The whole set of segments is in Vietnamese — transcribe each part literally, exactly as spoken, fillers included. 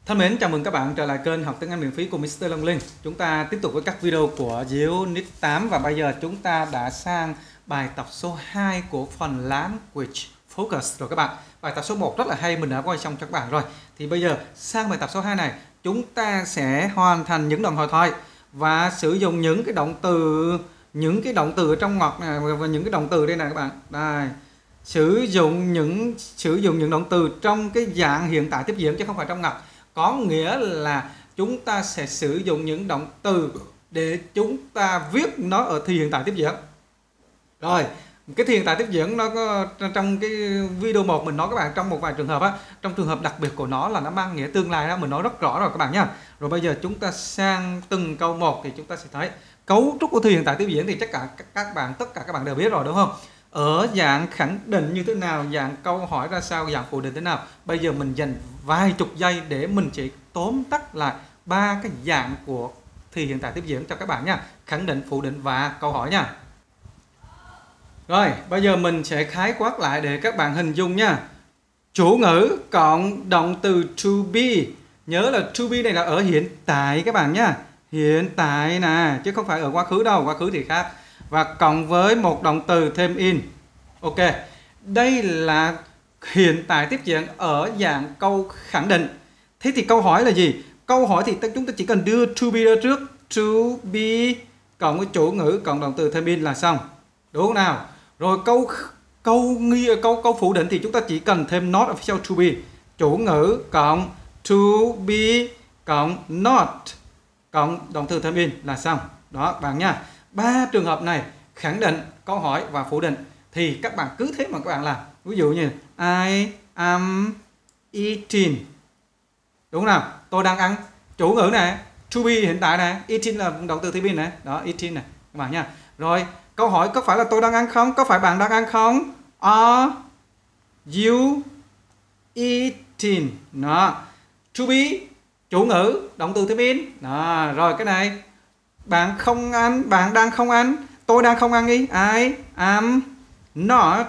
Thân mến, chào mừng các bạn trở lại kênh học tiếng Anh miễn phí của mít tơ Long Linh. Chúng ta tiếp tục với các video của Unit tám và bây giờ chúng ta đã sang bài tập số hai của phần Language Focus rồi các bạn. Bài tập số một rất là hay, mình đã quay xong cho các bạn rồi. Thì bây giờ sang bài tập số hai này, chúng ta sẽ hoàn thành những đoạn hội thoại và sử dụng những cái động từ những cái động từ ở trong ngoặc này và những cái động từ đây này các bạn. Đây. Sử dụng những sử dụng những động từ trong cái dạng hiện tại tiếp diễn chứ không phải trong ngoặc. Có nghĩa là chúng ta sẽ sử dụng những động từ để chúng ta viết nó ở thì hiện tại tiếp diễn. Rồi, cái thì hiện tại tiếp diễn nó có trong cái video một mình nói các bạn trong một vài trường hợp á, trong trường hợp đặc biệt của nó là nó mang nghĩa tương lai đó, mình nói rất rõ rồi các bạn nhá. Rồi bây giờ chúng ta sang từng câu một thì chúng ta sẽ thấy cấu trúc của thì hiện tại tiếp diễn thì chắc cả các bạn tất cả các bạn đều biết rồi đúng không? Ở dạng khẳng định như thế nào, dạng câu hỏi ra sao, dạng phủ định thế nào. Bây giờ mình dành vài chục giây để mình chỉ tóm tắt lại ba cái dạng của thì hiện tại tiếp diễn cho các bạn nha. Khẳng định, phủ định và câu hỏi nha. Rồi, bây giờ mình sẽ khái quát lại để các bạn hình dung nha. Chủ ngữ cộng động từ to be. Nhớ là to be này là ở hiện tại các bạn nha. Hiện tại nè, chứ không phải ở quá khứ đâu, quá khứ thì khác. Và cộng với một động từ thêm in. Ok, đây là hiện tại tiếp diễn ở dạng câu khẳng định. Thế thì câu hỏi là gì? Câu hỏi thì chúng ta chỉ cần đưa to be ra trước. To be cộng với chủ ngữ cộng động từ thêm in là xong. Đúng không nào? Rồi câu câu nghi câu câu phủ định thì chúng ta chỉ cần thêm not ở phía sau to be. Chủ ngữ cộng to be cộng not cộng động từ thêm in là xong. Đó bạn nha. Ba trường hợp này khẳng định, câu hỏi và phủ định thì các bạn cứ thế mà các bạn làm. Ví dụ như I am eating. Đúng không nào? Tôi đang ăn. Chủ ngữ này, to be hiện tại này, eating là động từ thêm in này. Đó, eating này các bạn nha. Rồi, câu hỏi có phải là tôi đang ăn không? Có phải bạn đang ăn không? Are you eating? Đó. To be, chủ ngữ, động từ thêm in. Đó, rồi cái này bạn không ăn, bạn đang không ăn, tôi đang không ăn đi. I am not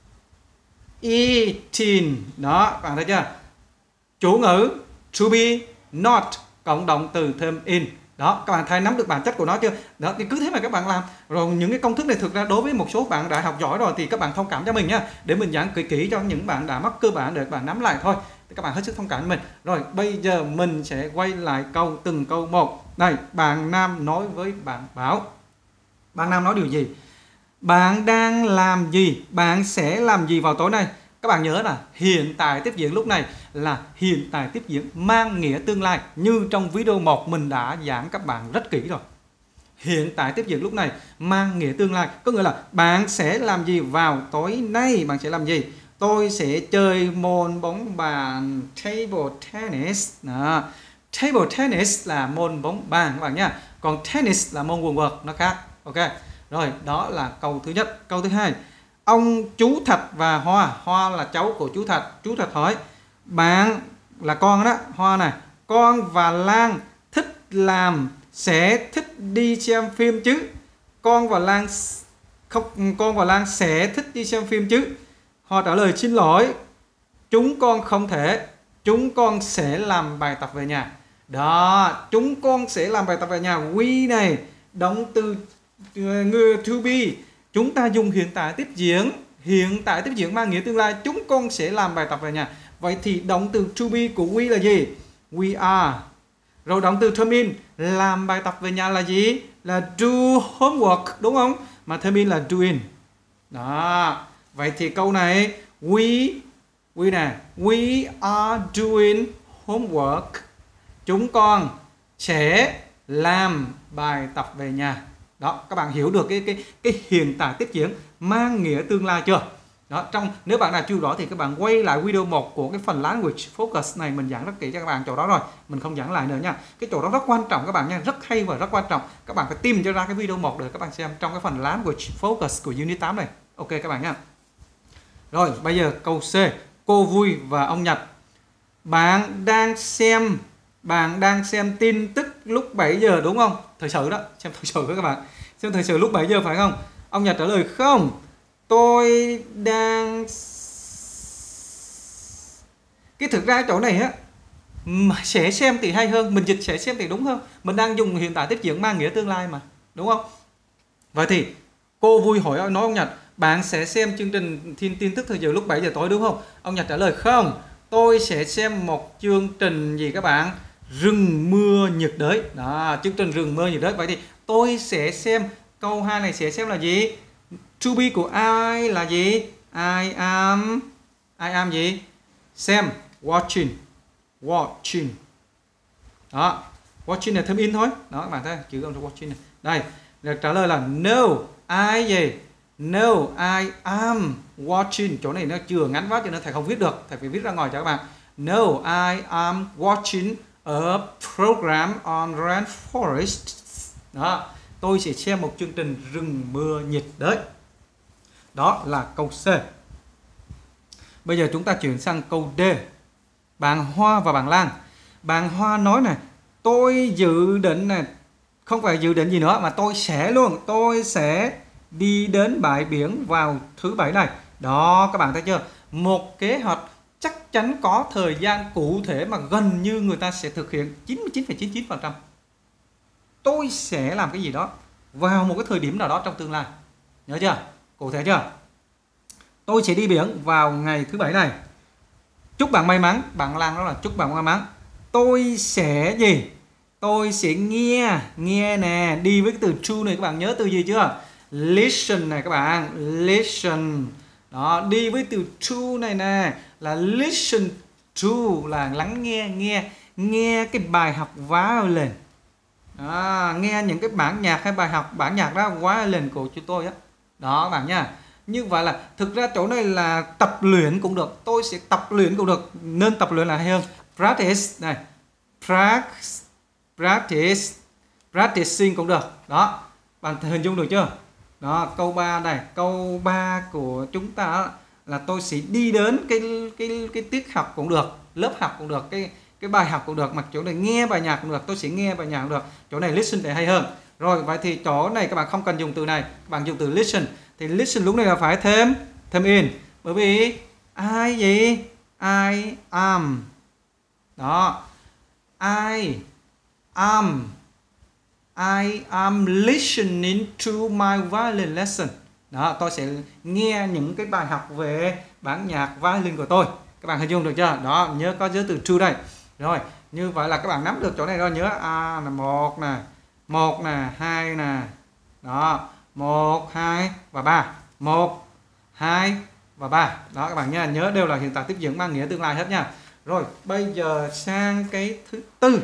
eating. Đó, bạn thấy chưa? Chủ ngữ to be, not cộng động từ thêm in. Đó, các bạn thấy nắm được bản chất của nó chưa? Đó, thì cứ thế mà các bạn làm. Rồi những cái công thức này thực ra đối với một số bạn đã học giỏi rồi thì các bạn thông cảm cho mình nha. Để mình giảng kỹ kỹ cho những bạn đã mắc cơ bản để các bạn nắm lại thôi. Thì các bạn hết sức thông cảm với mình. Rồi, bây giờ mình sẽ quay lại câu từng câu một. Đây, bạn Nam nói với bạn Bảo. Bạn Nam nói điều gì? Bạn đang làm gì? Bạn sẽ làm gì vào tối nay? Các bạn nhớ là hiện tại tiếp diễn lúc này là hiện tại tiếp diễn mang nghĩa tương lai. Như trong video một mình đã giảng các bạn rất kỹ rồi. Hiện tại tiếp diễn lúc này mang nghĩa tương lai. Có nghĩa là bạn sẽ làm gì vào tối nay? Bạn sẽ làm gì? Tôi sẽ chơi môn bóng bàn table tennis. Đó. Table tennis là môn bóng bàn các bạn nha. Còn tennis là môn quần vợt, nó khác. Ok. Rồi, đó là câu thứ nhất. Câu thứ hai. Ông chú Thạch và Hoa, Hoa là cháu của chú Thạch. Chú Thạch hỏi, bạn là con đó, Hoa này, con và Lan thích làm, sẽ thích đi xem phim chứ? Con và Lan không, con và Lan sẽ thích đi xem phim chứ? Hoa trả lời, xin lỗi, chúng con không thể, chúng con sẽ làm bài tập về nhà. Đó, chúng con sẽ làm bài tập về nhà. We này, động từ người to be. Chúng ta dùng hiện tại tiếp diễn. Hiện tại tiếp diễn mang nghĩa tương lai. Chúng con sẽ làm bài tập về nhà. Vậy thì động từ to be của we là gì? We are. Rồi động từ term in, làm bài tập về nhà là gì? Là do homework, đúng không? Mà term in là doing. Đó. Vậy thì câu này we we nè, we are doing homework. Chúng con sẽ làm bài tập về nhà. Đó, các bạn hiểu được cái cái cái hiện tại tiếp diễn mang nghĩa tương lai chưa? Đó, trong nếu bạn nào chưa rõ thì các bạn quay lại video một của cái phần Language Focus này, mình giảng rất kỹ cho các bạn chỗ đó rồi. Mình không giảng lại nữa nha. Cái chỗ đó rất quan trọng các bạn nha, rất hay và rất quan trọng. Các bạn phải tìm cho ra cái video một để các bạn xem trong cái phần Language Focus của Unit tám này. Ok các bạn nha. Rồi, bây giờ câu C. Cô Vui và ông Nhật. Bạn đang xem Bạn đang xem tin tức lúc bảy giờ đúng không? Thời sự đó, xem thời sự với các bạn. Xem thời sự lúc bảy giờ phải không? Ông Nhật trả lời không. Tôi đang... Cái thực ra chỗ này á, Sẽ xem thì hay hơn, mình dịch sẽ xem thì đúng hơn. Mình đang dùng hiện tại tiếp diễn mang nghĩa tương lai mà, đúng không? Vậy thì cô vui hỏi nói ông Nhật, bạn sẽ xem chương trình tin tin tức thời sự lúc bảy giờ tối đúng không? Ông Nhật trả lời không, tôi sẽ xem một chương trình gì các bạn? Rừng mưa nhiệt đới. Đó, chương trình rừng mưa nhiệt đới. Vậy thì tôi sẽ xem, câu hai này sẽ xem là gì? To be của I là gì? I am I am gì? Xem, watching. Watching. Đó, watching là thêm in thôi. Đó các bạn thấy chữ ông watching này. Đây, được trả lời là no, I gì? No, I am watching. Chỗ này nó chưa ngắn quá cho nên thầy không viết được, thầy phải viết ra ngoài cho các bạn. No, I am watching a program on rainforest. Đó, tôi sẽ xem một chương trình rừng mưa nhiệt đới. Đó là câu C. Bây giờ chúng ta chuyển sang câu D. Bạn Hoa và bạn Lan. Bạn Hoa nói này, tôi dự định này, không phải dự định gì nữa mà tôi sẽ luôn, tôi sẽ đi đến bãi biển vào thứ bảy này. Đó, các bạn thấy chưa? Một kế hoạch chắc chắn có thời gian cụ thể mà gần như người ta sẽ thực hiện chín mươi chín phẩy chín mươi chín phần trăm. Tôi sẽ làm cái gì đó vào một cái thời điểm nào đó trong tương lai. Nhớ chưa? Cụ thể chưa? Tôi sẽ đi biển vào ngày thứ bảy này. Chúc bạn may mắn. Bạn Lan đó là chúc bạn may mắn. Tôi sẽ gì? Tôi sẽ nghe. Nghe nè. Đi với cái từ to này các bạn nhớ từ gì chưa? Listen này các bạn. Listen. Đó, đi với từ to này nè là listen to, là lắng nghe. Nghe nghe cái bài học violin. À, nghe những cái bản nhạc hay bài học bản nhạc đó violin của chúng tôi á. Đó các bạn nha. Như vậy là thực ra chỗ này là tập luyện cũng được, tôi sẽ tập luyện cũng được, nên tập luyện là hay hơn. Practice này, practice, practice, practicing cũng được. Đó, bạn hình dung được chưa? Đó, câu ba này, câu ba của chúng ta là tôi sẽ đi đến cái cái cái tiết học cũng được, lớp học cũng được, cái cái bài học cũng được, mặc chỗ này nghe bài nhạc cũng được, tôi sẽ nghe bài nhạc cũng được. Chỗ này listen để hay hơn. Rồi, vậy thì chỗ này các bạn không cần dùng từ này, các bạn dùng từ listen. Thì listen lúc này là phải thêm thêm in, bởi vì I gì? I am. Đó. I am I am listening to my violin lesson. Đó, tôi sẽ nghe những cái bài học về bản nhạc violin của tôi. Các bạn hình dung được chưa? Đó, nhớ có giới từ to đây. Rồi, như vậy là các bạn nắm được chỗ này rồi, nhớ a là một nè, một nè, hai nè. Đó, một, hai và ba. một, hai và ba. Đó các bạn nha, nhớ đều là hiện tại tiếp diễn mang nghĩa tương lai hết nha. Rồi, bây giờ sang cái thứ tư.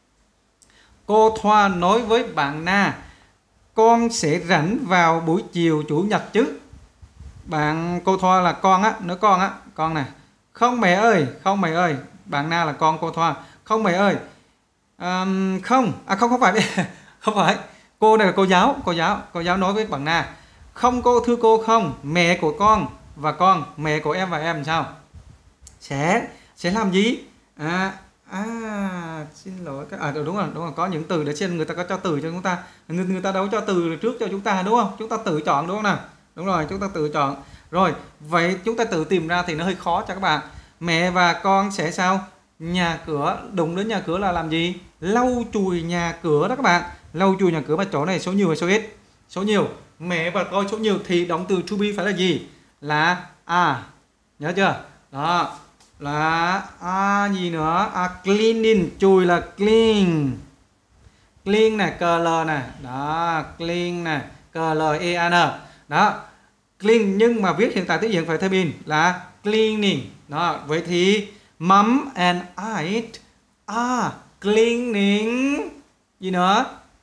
Cô Thoa nói với bạn Na, con sẽ rảnh vào buổi chiều chủ nhật chứ. Bạn cô Thoa là con á, nói con á, con nè. Không mẹ ơi, không mẹ ơi. Bạn Na là con cô Thoa. Không mẹ ơi. À, không, à không không phải. Không phải. Cô này là cô giáo, cô giáo, cô giáo nói với bạn Na. Không cô, thưa cô không, mẹ của con và con, mẹ của em và em sao? Sẽ sẽ làm gì? À à xin lỗi các à đúng rồi, đúng rồi, có những từ để xem người ta có cho từ cho chúng ta. Người, người ta đâu cho từ trước cho chúng ta đúng không? Chúng ta tự chọn đúng không nào? Đúng rồi, chúng ta tự chọn. Rồi, vậy chúng ta tự tìm ra thì nó hơi khó cho các bạn. Mẹ và con sẽ sao? Nhà cửa, đụng đến nhà cửa là làm gì? Lau chùi nhà cửa đó các bạn. Lau chùi nhà cửa, mà chỗ này số nhiều hay số ít? Số nhiều. Mẹ và con số nhiều thì động từ to be phải là gì? Là à. Nhớ chưa? Đó. Là à gì nữa? À cleaning, chùi là clean. Clean này, cl này. Đó, clean này, cl e a n. Đó. Clean nhưng mà viết hiện tại tiếng Việt phải thêm in là cleaning. Đó, vậy thì mom and I are cleaning gì nữa?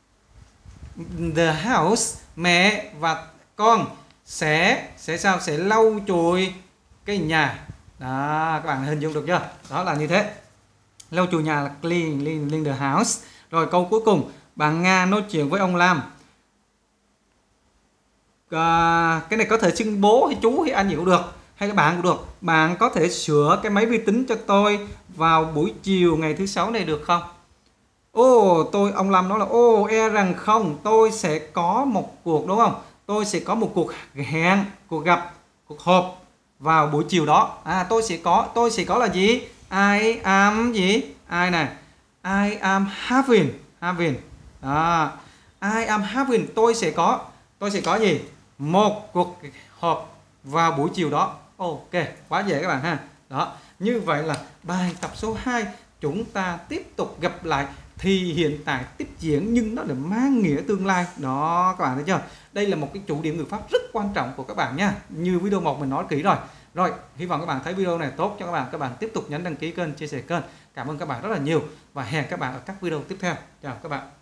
The house. Mẹ và con sẽ sẽ sao? Sẽ lau chùi cái nhà. Đó, các bạn hình dung được chưa? Đó là như thế. Lau chùi nhà là clean, clean, clean the house. Rồi câu cuối cùng, bạn Nga nói chuyện với ông Lam. À, cái này có thể xưng bố hay chú hay anh gì cũng được, hay là bạn cũng được. Bạn có thể sửa cái máy vi tính cho tôi vào buổi chiều ngày thứ sáu này được không? Ô, tôi ông Lâm nói là ô e rằng không, tôi sẽ có một cuộc đúng không? Tôi sẽ có một cuộc hẹn, cuộc gặp, cuộc họp vào buổi chiều đó. À tôi sẽ có, tôi sẽ có là gì? I am gì? I này. I am having. Having. Đó. I am having. Tôi sẽ có. Tôi sẽ có gì? Một cuộc họp vào buổi chiều đó. Ok. Quá dễ các bạn ha. Đó. Như vậy là bài tập số hai chúng ta tiếp tục gặp lại thì hiện tại tiếp diễn nhưng nó là mang nghĩa tương lai. Đó các bạn thấy chưa? Đây là một cái chủ điểm ngữ pháp rất quan trọng của các bạn nha. Như video một mình nói kỹ rồi. Rồi, hy vọng các bạn thấy video này tốt cho các bạn. Các bạn tiếp tục nhấn đăng ký kênh, chia sẻ kênh. Cảm ơn các bạn rất là nhiều và hẹn các bạn ở các video tiếp theo. Chào các bạn.